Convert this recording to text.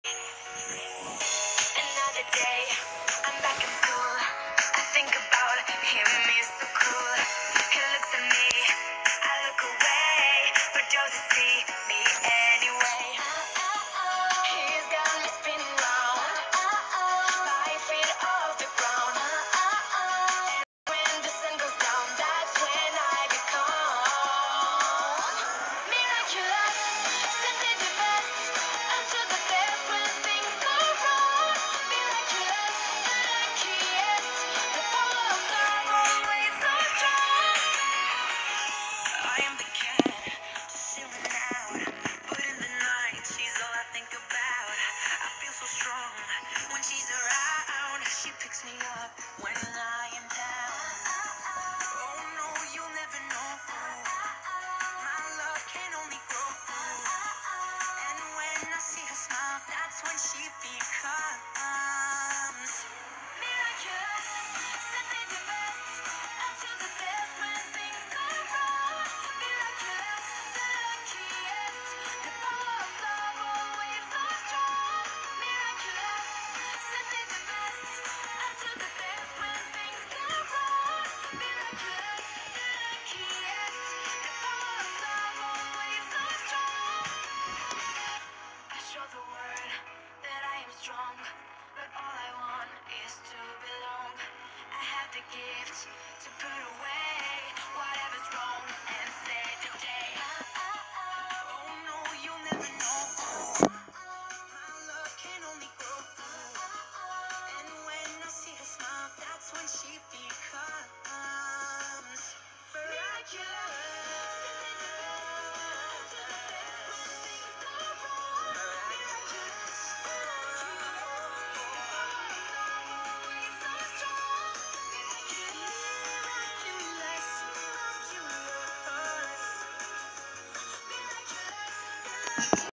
Another day, I'm back in school. I think about him, he's so cool. He looks at me, I look away, but doesn't see me anyway. He's got me spinning round, 5 feet off the ground. And when the sun goes down, that's when I become miraculous, simply the best. Until the best when things go wrong. Miraculous, the luckiest. The power of love always so strong. I am the cat, chilling out, but in the night she's all I think about. I feel so strong when she's around. She picks me up when I am down. Oh no, you'll never know. My love can only grow. And when I see her smile, that's when she becomes miraculous, simply the best. Until the best when things go wrong. Miraculous, the luckiest. The power of love always so strong. Miraculous, simply the best. Until the best when things go wrong. Miraculous, the luckiest. The power of love always so strong. I show the world that I am strong, but all I want is to belong. I have the gift to put away whatever's wrong and say today. Oh no, you'll never know. My love can only grow. And when I see her smile, that's when she becomes miraculous.